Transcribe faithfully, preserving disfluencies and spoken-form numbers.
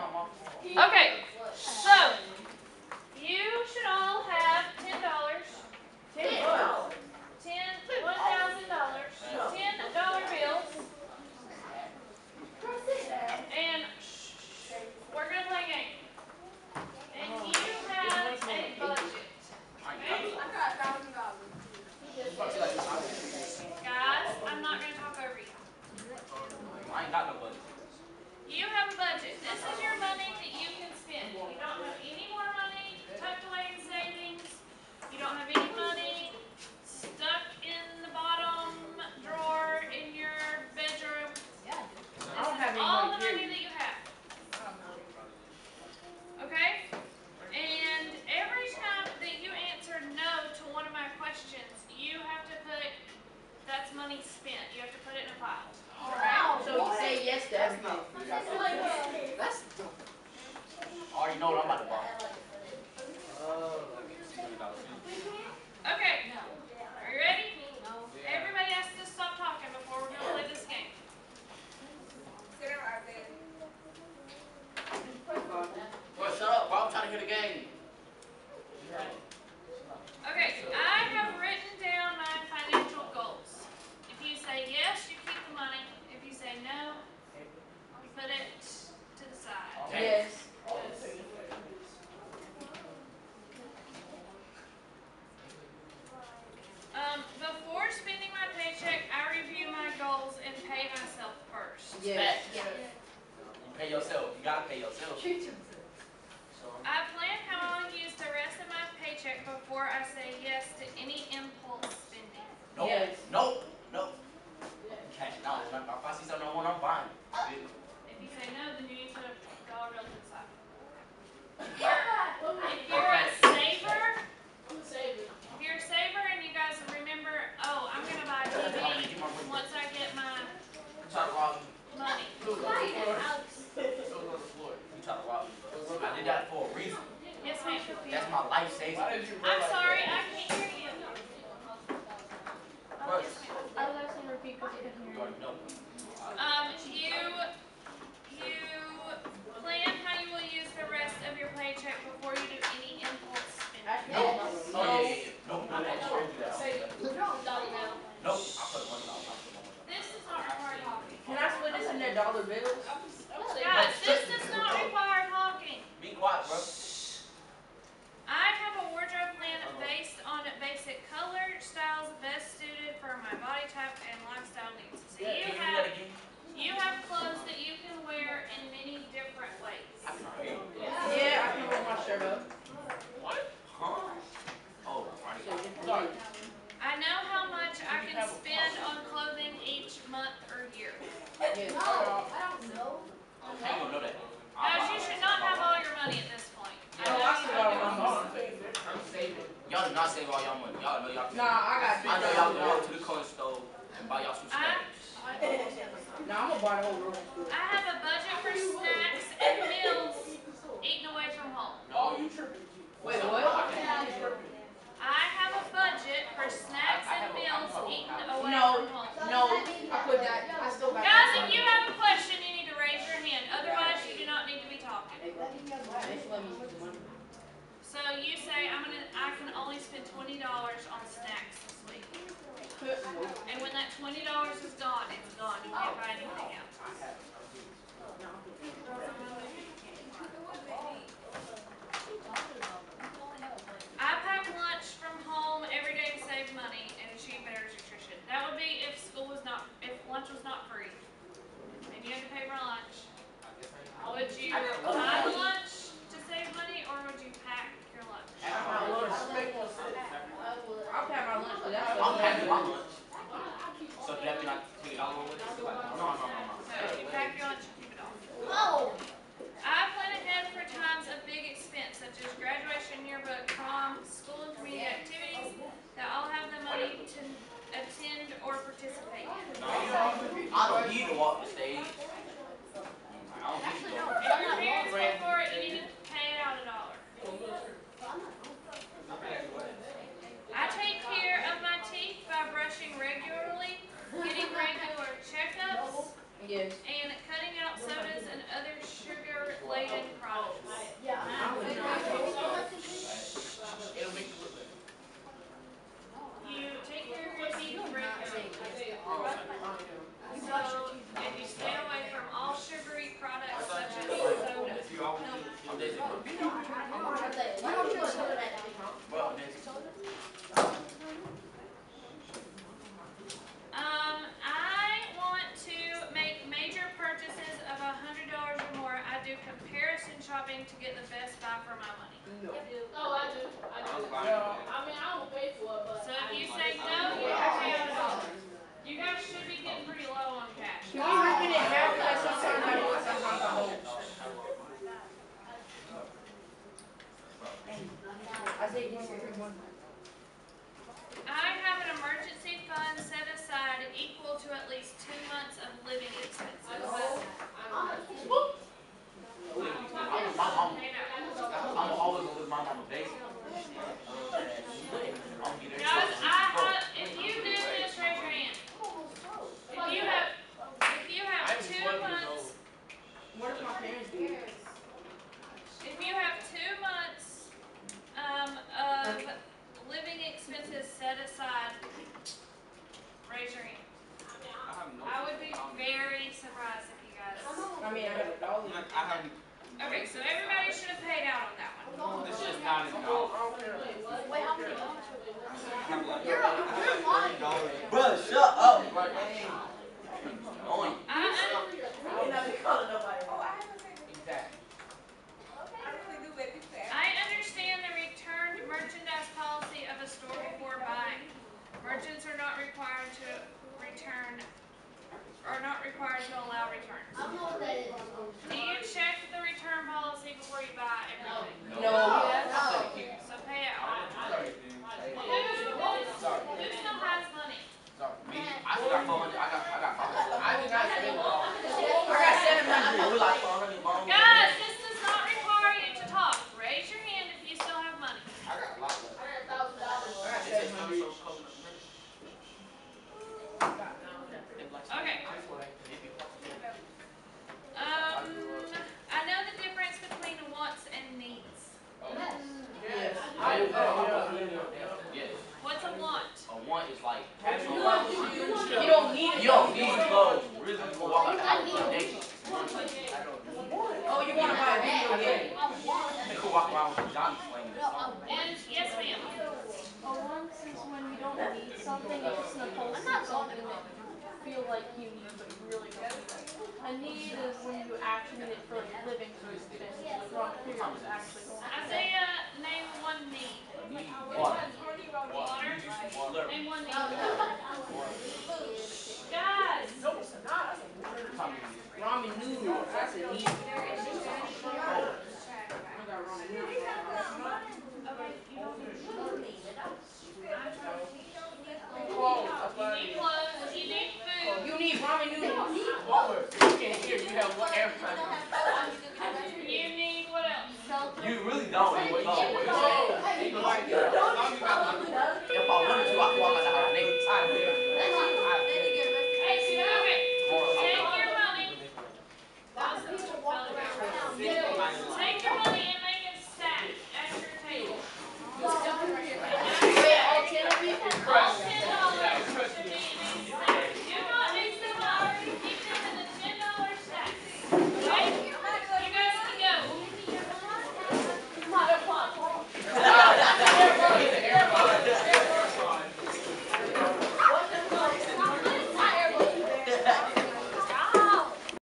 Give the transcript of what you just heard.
Okay, so you should all have ten dollars. Ten bucks. Ten, one thousand dollars. Ten dollar bills. And shh, we're gonna play a game. And you have a budget. Okay? Guys, I'm not gonna talk over you. I ain't got no budget. You have a budget. This is your money that you can spend. You don't have any more money tucked away in savings. You don't have any money stuck in the bottom drawer in your bedroom. I This don't have is any all money, the money period. that you have. Okay? And every time that you answer no to one of my questions, you have to put, that's money spent. You have to put it in a file. Okay? So you say yes to everything. That's I already know what I'm about to buy. Okay. Are you ready? Everybody has to stop talking before we're going to play this game. Well, shut up, bro. I'm trying to hear the game. Okay, I have written down my financial goals. If you say yes, you keep the money. If you say no, you put it to the side. Yes. Um, before spending my paycheck, I review my goals and pay myself first. Yes. You pay yourself. You gotta pay yourself. I plan how I'll use the rest of my paycheck before I say yes to any impulse spending. Nope. Yes. Nope. Nope. Cash it out. If I see something I want, I'm buying. If you say no, then you need to put a dollar bill to the side. If you're, if you're a saver, if you're a saver and you guys remember, oh, I'm gonna buy T V once I get my Try to rob me. money. You try to rob me. I did that for a reason. Yes, ma'am. That's my life saving. I'm sorry, I can't hear you. Oh, What? yes, ma'am. I would like to repeat because I couldn't You hear you. already know. Um, you, you plan how you will use the rest of your paycheck before you do any impulse spending. No. Oh, yeah, yeah, yeah. No, no, no. Don't do that. Nope. I put one dollar. This is not required talking. Can I split this in their dollar bills? Guys, this does not require talking. Be quiet, bro. I have a wardrobe plan based on basic color, styles best suited for my body type and lifestyle needs. So Can you you do have, that again? you have clothes that you can wear in many different ways. I can hear you. Yeah, I can roll my shirt up. What? Huh? Oh, already. Sorry. I know how much I can spend on clothing each month or year. Yes. I ain't gonna know that. Guys, you should not have all your money at this point. I No, know I you still don't got do my it. money. Y'all do not save all y'all money. Y'all know y'all can. Nah, I got I know fifty y'all dollars. go to the corner store and buy y'all some I, snacks. Nah, I'm gonna buy the whole grocery store. I have a budget for snacks and meals eaten away from home. No, you tripping. Wait, what? I have a budget for snacks and meals eaten away No, from home. no, I put that, I still got Guys, that. if you have a question, you need to raise your hand. Otherwise, you do not need to be talking. They just let me use the money. So you say I'm gonna, I can only spend twenty dollars on snacks this week. And when that twenty dollars is gone, it's gone. You can't buy anything else. I pack lunch from home every day to save money and achieve better nutrition. That would be if school was not, if lunch was not free, and you had to pay for lunch. Would you buy lunch to save money, or would you pack your lunch? My lunch. I'll pack my lunch, but that's I'm packing my lunch. So does that mean I take it all over with? No, no, no, no. So you pack your lunch and keep it all. Well, then, Um, I want to make major purchases of a hundred dollars or more. I do comparison shopping to get the best buy for my money. Oh, I do, I do. I mean, I don't pay for it, but. So if you say no, you have to pay out a dollar. You guys should be getting pretty low on cash. Can we rip it in half, because sometimes I do, sometimes I don't. I say one, three, one. I have an emergency fund set aside equal to at least two months of living expenses. my mama, Pay that. I'm always gonna live my mama basement. I'm gonna get Guys, I have, if you do this, raise your hand. If you have, if you have two months, What if my parents do? if you have two months, um, of living expenses set aside, raise your hand. I would be very surprised if you guys. I mean, I have a dollar. I haven't. Okay, so everybody should have paid out on that one. This is not enough. Wait, how many dollars? You're, you're lying. Bro, shut up. Annoying. I, I understand the returned merchandise policy of a store before buying. Merchants are not required to return, are not required to allow returns. I don't know what that is. Do you check the return policy before you buy everything? No. So pay out. Who, who still has money? Me, I still got four hundred. I got, I got five hundred. I did not spend all. I got seven hundred. We like four hundred. Guys, this does not require you to talk. Raise your hand if you still have money. I got a lot left. I got a thousand dollars. I got It's seven just hundred. so cold. Okay. Um, I know the difference between wants and needs. Yes. Yes. What's a want? A want is like, You don't need it. you don't need clothes. Really, you can walk out the house for days. Oh, you wanna buy a video game? You can walk around with a Johnny swinging this song. And yes, ma'am. A want is when you don't need something, it's just an impulsive something that you feel like you need, but you really don't need it. A need is when you actually need it for like living purposes, like raw materials actually going. Isaiah, name one need. Need water. Water. Water. Name one need. Guys. Ramen noodles, that's a need. I got ramen noodles. You need clothes. You need food. You need ramen noodles. You can't hear. You have one everything. You need what else? You really don't. You wait. If I wanted to, I could walk out the house naked. I do. Hey, see that? Okay. Take your money. Take your money